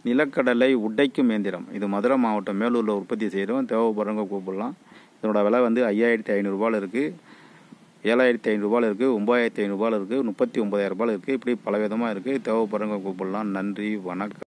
நிலக்கடலை உடைக்கும் இயந்திரம். இது மதுரை மாவட்டம் மேலூரில் உற்பத்தி செய்கிறோம். தேவைப்படுறவங்க கூப்பிடலாம். இதனோட விலை வந்து 5500 இருக்குது, 7500 இருக்குது, 9500 இருக்குது, 39,000 இருக்குது. இப்படி பல விதமாக இருக்குது. தேவைப்படுறவங்க கூப்பிடலாம். நன்றி, வணக்கம்.